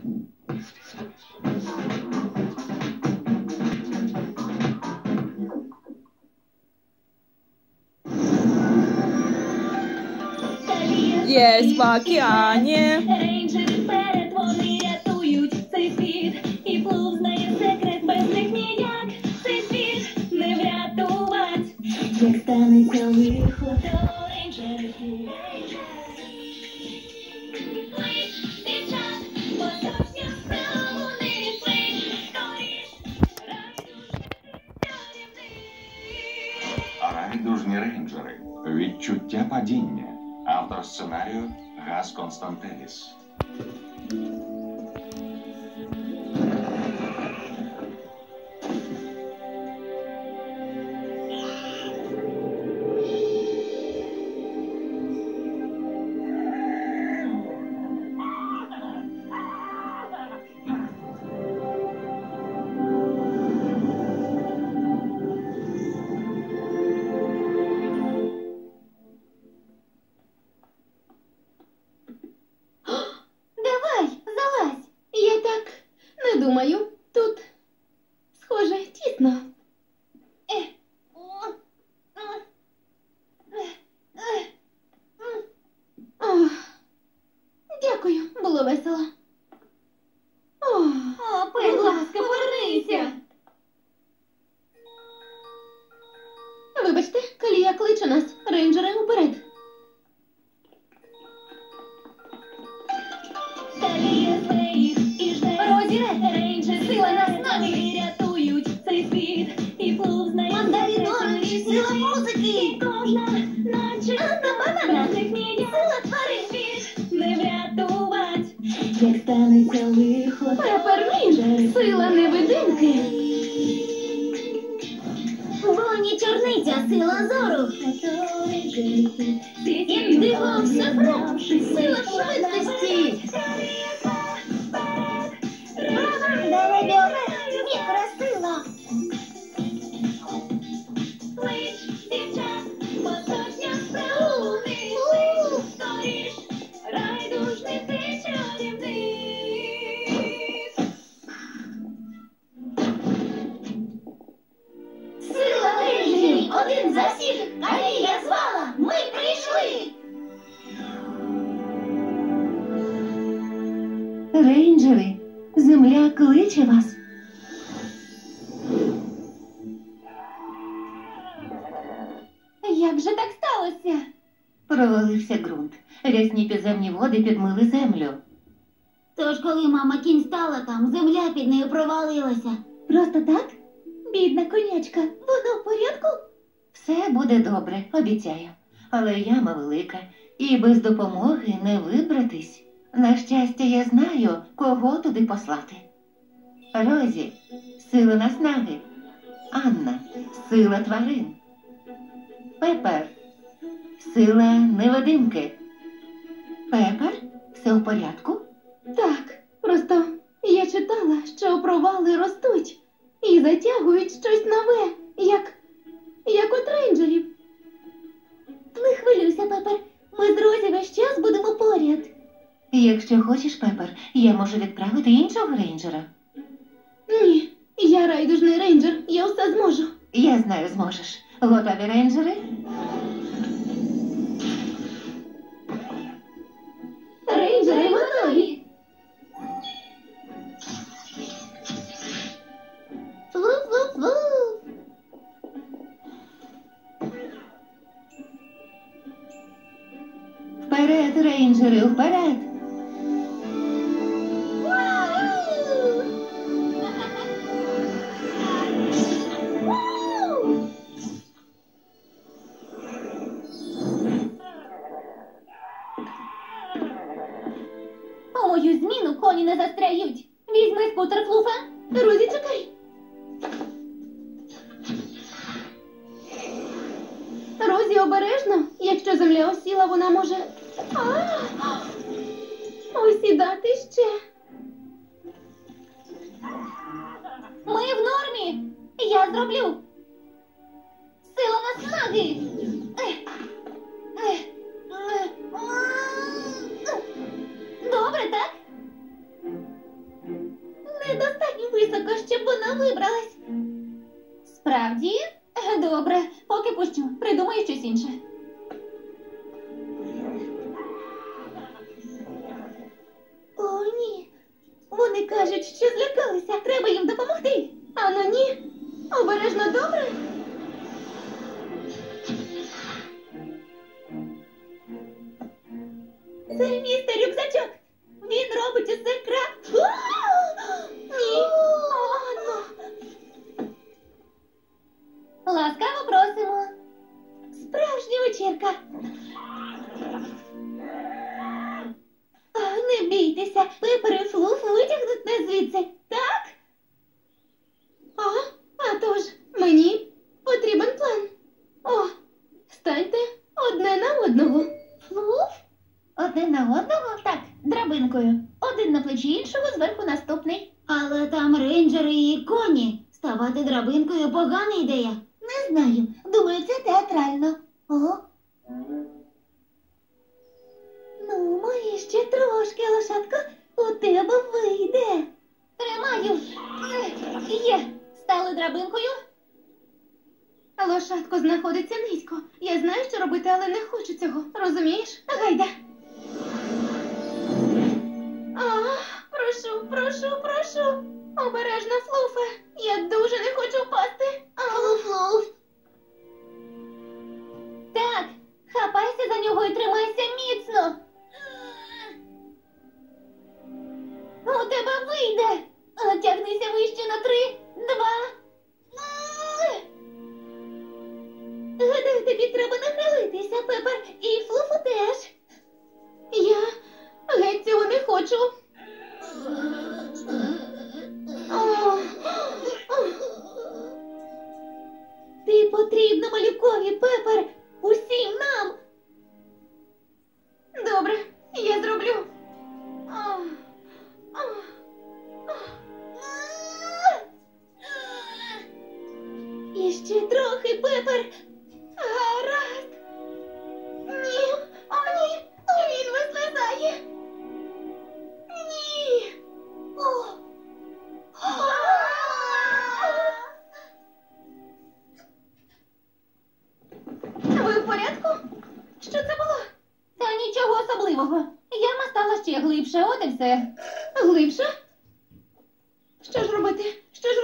Єсть в океані. Рейнджери вперед, вони рятують цей світ. І плуг знає секрет, без них ніяк цей світ не врятувати. Як станеться лихо, то рейнджери. Плич, дівчат, поточня справа, вони плич, скоріш, Райдужні рейнджери. Відчуття падіння. Автор сценарію Гас Константеліс. Думаю, тут, схоже, тісно. Дякую, було весело. Будь ласка, повернися. Вибачте, Калія кличе нас. Рейнджери уперед. Калія стоїть і жде. Рейнджери сила нас нами рятують цей світ. І плуг знає Мандаринор, сила музики. І кожна, наче банана. сила тварин світ не врятувати. Як станеться лихо, Пеппермінт, сила невидимки. Бонні чорниця, сила зору. Індиго Сефрон, сила швидкості. Мікросила. Плич, дівчат, поточня справа, скоріш, райдужний ти чарівник. Сила рейнджерів, один за всіх. Калія звала, ми прийшли. Рейнджери, земля кличе вас. Як же так сталося? Провалився ґрунт. Рясні підземні води підмили землю. Тож, коли мама кінь стала там, земля під нею провалилася. Просто так? Бідна конячка, вона в порядку? Все буде добре, обіцяю. Але яма велика, і без допомоги не вибратись. На щастя, я знаю, кого туди послати. Розі – сила наснаги. Анна – сила тварин. Пепер – сила невидимки. Пепер? Все в порядку? Так, просто я читала, що провали ростуть і затягують щось нове, як от рейнджерів. Не хвилюйся, Пепер, ми з Розі весь час будемо поряд. Якщо хочеш, Пепер, я можу відправити іншого рейнджера. Ні, я райдужний рейнджер, я все зможу. Я знаю, зможеш. Готові рейнджери? Рейнджери готові. Фу-фу-фу. Вперед, рейнджери, вперед! У мою зміну коні не застряють. Візьми скутер, Флуфа. Розі, чекай! Розі, обережно. Якщо земля осіла, вона може... Осідати ще. Ми в нормі. Я зроблю. Сила наснаги. Добре, так? високо, щоб вона вибралась. Справді? Добре, поки пущу. Придумаю щось інше. О, ні. Вони кажуть, що злякалися. Треба їм допомогти. А ну ні. Обережно, добре? Це містер рюкзачок. Він робить усе Ні. Ласкаво просимо. Справжня вечірка. Не бійтеся, Пепер і Флуф витягнуть нас звідси, так? А тож, мені потрібен план. О, станьте одне на одного. Флуф? Одне на одного? Так, драбинкою. Один на плечі іншого, зверху наступний. Але там рейнджери і коні. Ставати драбинкою – погана ідея. Не знаю. Думаю, це театрально. Ого. Ну, мої ще трошки, лошадко. У тебе вийде. Тримаю. Є. Стали драбинкою. Лошадко знаходиться низько. Я знаю, що робити, але не хочу цього. Розумієш? Гайда. Прошу. Обережно, Флуфе. Я дуже не хочу впасти. Флуф. Так, хапайся за нього і тримайся міцно. У тебе вийде. Тягнися вище на 3, 2. Гадаю, тобі треба нахилитися, Пепер, і Флуфу теж. Я геть цього не хочу. Ти потрібна малюкові, Пепер, усім нам. Добре, я зроблю. І ще трохи, Пепер. Гаразд. Ні, ні, він вислизає. Ні. Ви в порядку? Що це було? Та нічого особливого. Яма стала ще глибше, от і все. Глибше? Що ж робити?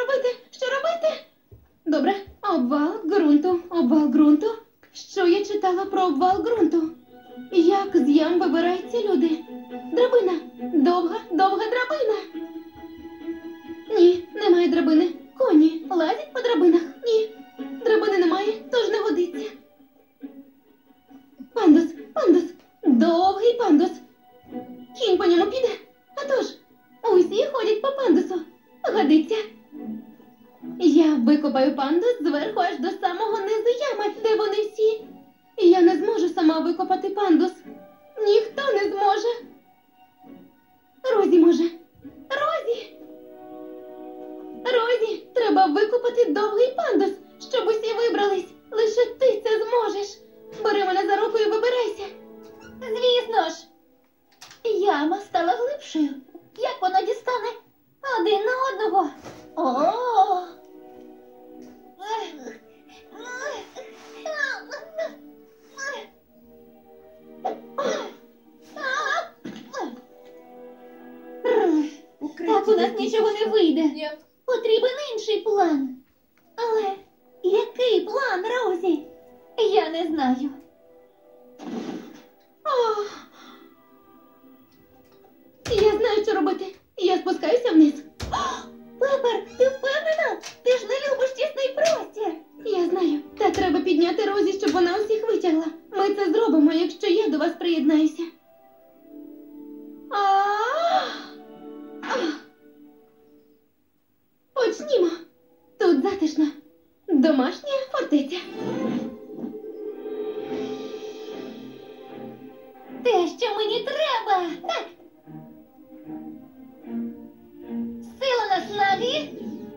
Добре, обвал ґрунту. Що я читала про обвал ґрунту? Як з ям вибираються люди? Драбина. Довга драбина. Ні, немає драбини. Коні лазять по драбинах. Ні, драбини немає, тож не годиться. Пандус. Довгий пандус. Кінь по ньому піде. А тож, усі ходять по пандусу. Годиться. Я викопаю пандус зверху аж до самого низу ями, де вони всі. Я не зможу сама викопати пандус. Ніхто не зможе. Розі може. Розі, треба викопати довгий пандус, щоб усі вибрались. Лише ти це зможеш. Бери мене за руку і вибирайся. Звісно ж. Яма стала глибшою. Як вона дістане один на одного? Так у нас нічого не вийде. Потрібен інший план. Але який план, Розі? Я не знаю. Я знаю, що робити. Я спускаюся вниз. Пепер, ти впевнена? Ти ж не любиш тісний простір. Я знаю. Та треба підняти Розі, щоб вона усіх витягла. Ми це зробимо, якщо я до вас приєднаюся. Почнімо. Тут затишно. Домашня фортеця. Те, що мені треба. Так. Сила наснаги.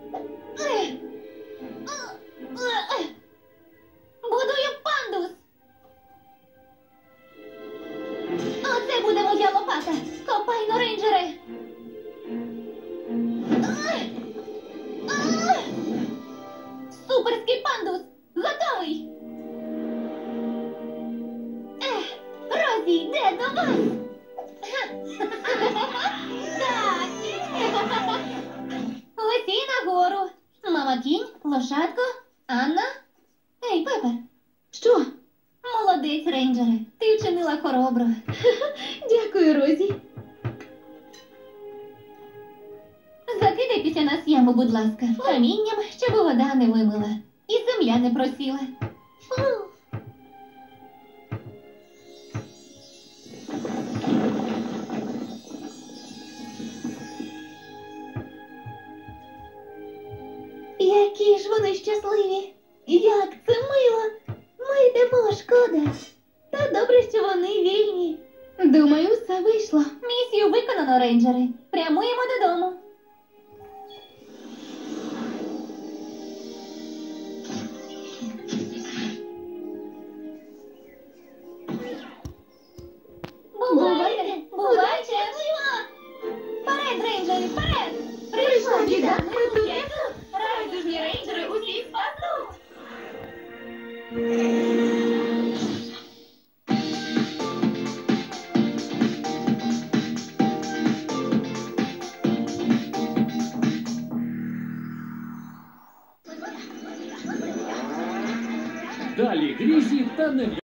Будую пандус. Оце буде моя лопата. Копайно, рейнджери. Так. Усі нагору. Мама кінь, лошадко, Анна. Ей, Пепер. Що? Молодець, рейнджере. Ти вчинила хоробро. Дякую, Розі. Закидай після нас яму, будь ласка, камінням, щоб вода не вимила. І земля не просіла. Які ж вони щасливі! Як це мило! Ми йдемо, шкода. Та добре, що вони вільні. Думаю, все вийшло. Місію виконано, рейнджери. Прямуємо додому. Бувайте, бувайте. Вперед, рейнджери, вперед! Прийшла біда, ми тут. Райдужні рейнджери усіх спасуть. Далі Грізі та не